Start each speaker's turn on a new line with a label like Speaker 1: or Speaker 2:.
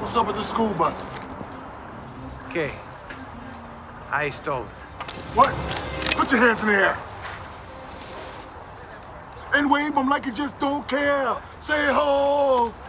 Speaker 1: What's up with the school bus?
Speaker 2: Okay. I stole it.
Speaker 1: What? Put your hands in the air. And wave them like you just don't care. Say ho.